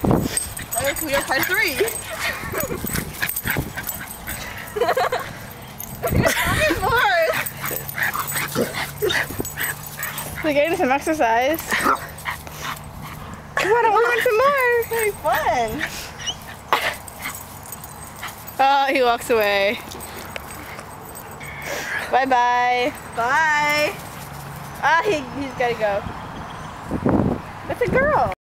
We have part 3. We're getting some exercise. Come on, I want some more. Very fun. Oh, he walks away. Bye-bye. Bye. Ah, he's gotta go. That's a girl.